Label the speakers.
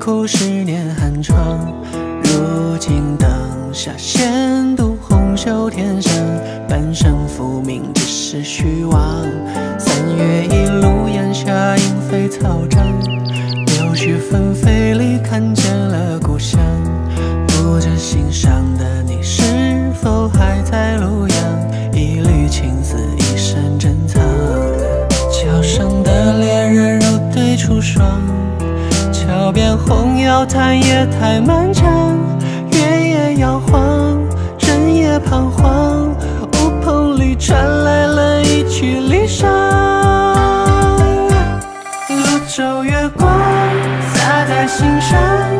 Speaker 1: 苦10年寒窗，如今灯下闲读红袖添香，半生浮名只是虚妄。3月一路檐下莺飞草长，柳絮纷飞里看见了故乡。不知心上的你是否还在路阳，一缕青丝一生珍藏。桥上的恋人如对出霜，桥边红药叹夜太漫长。月夜摇晃，整夜彷徨，屋棚里传来了一曲离殇。泸州月光洒在心上，